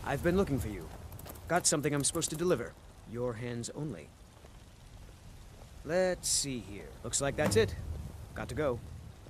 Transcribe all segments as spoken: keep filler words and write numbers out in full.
I've been looking for you. Got something I'm supposed to deliver. Your hands only. Let's see here. Looks like that's it. Got to go.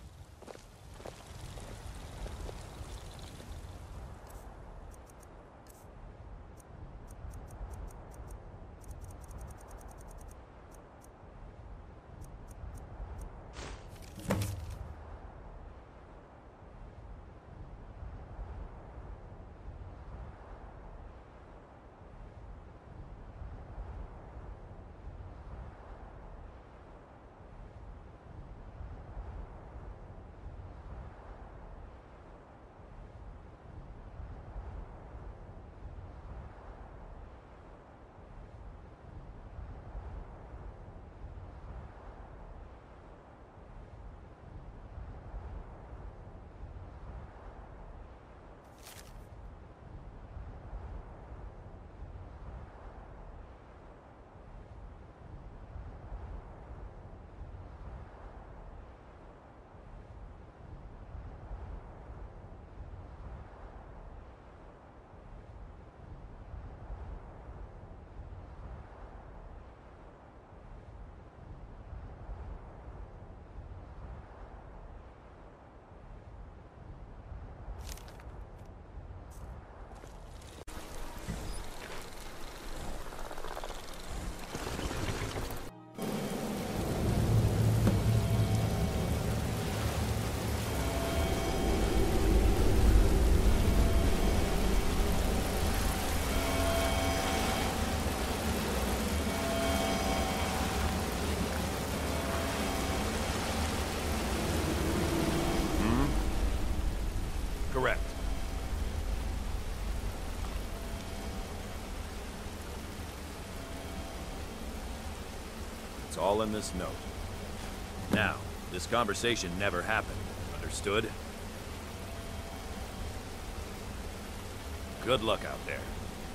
Correct. It's all in this note. Now, this conversation never happened. Understood? Good luck out there.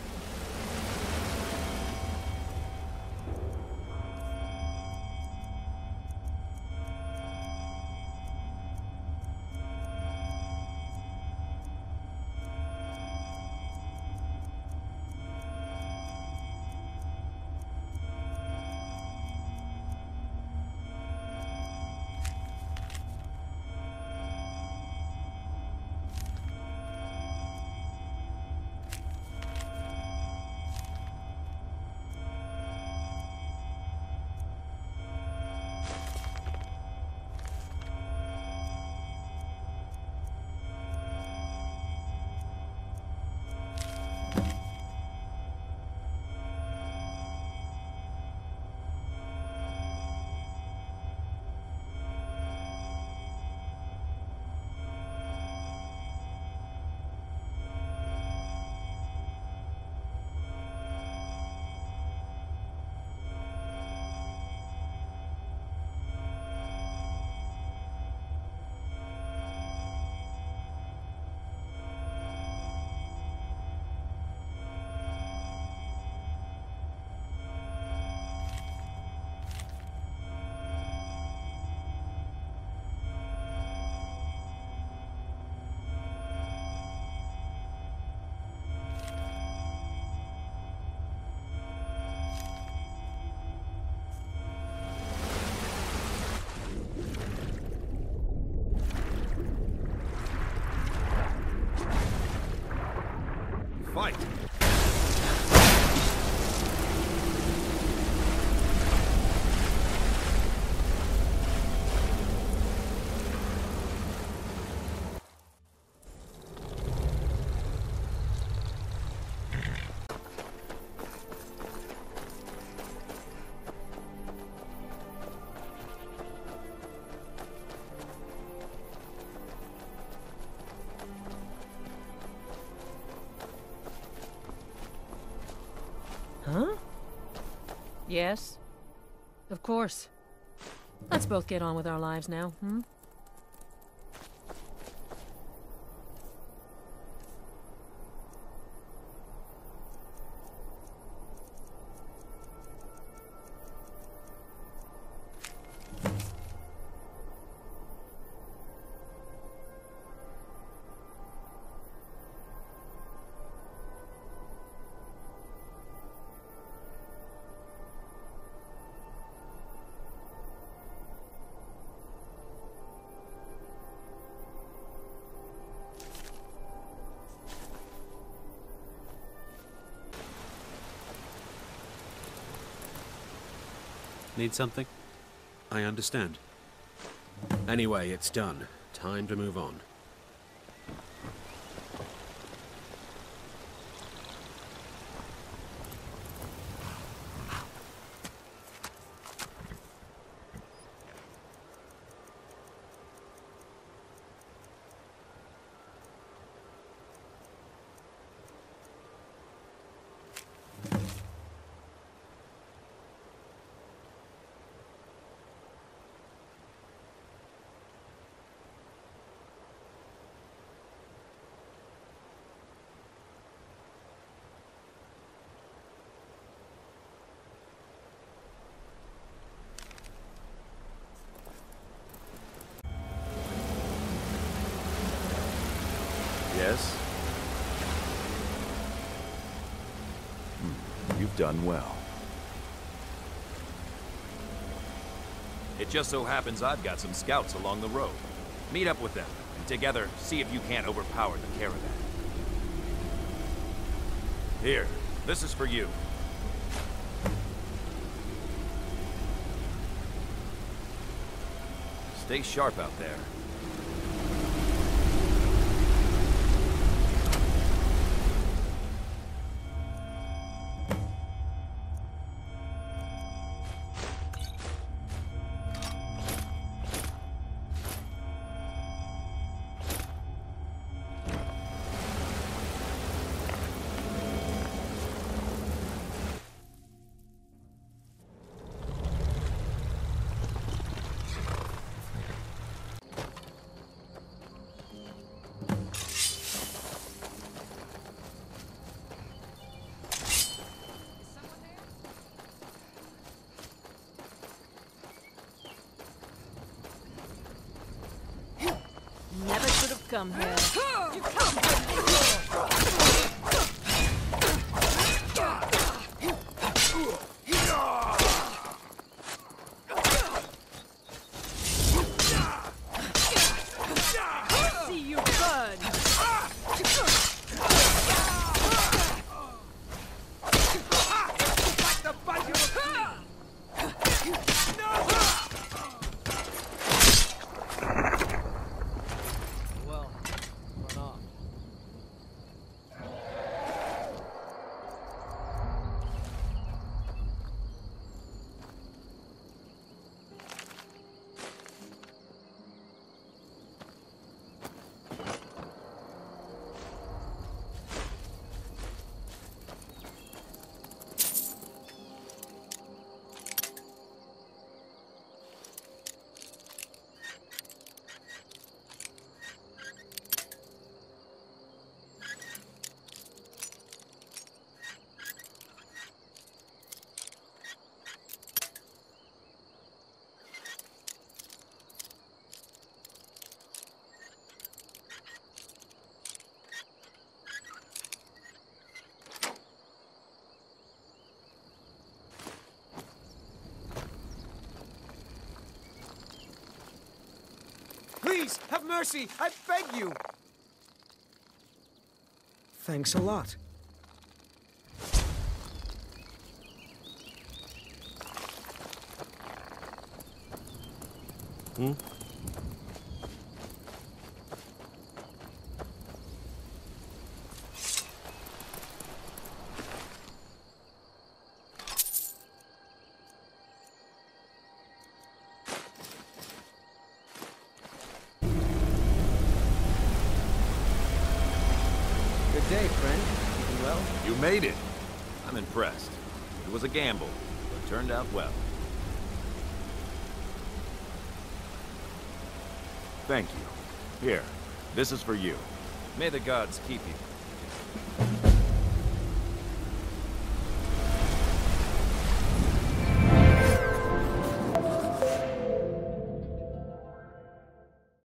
Fight! Huh? Yes. Of course. Let's both get on with our lives now, hmm? Need something? I understand. Anyway, it's done. Time to move on. Yes? Hmm. You've done well. It just so happens I've got some scouts along the road. Meet up with them, and together, see if you can't overpower the caravan. Here, this is for you. Stay sharp out there. Never should have come here. See you burn! Please, have mercy! I beg you! Thanks a lot. Hmm? Good day, friend. Keeping well? You made it. I'm impressed. It was a gamble, but turned out well. Thank you. Here, this is for you. May the gods keep you.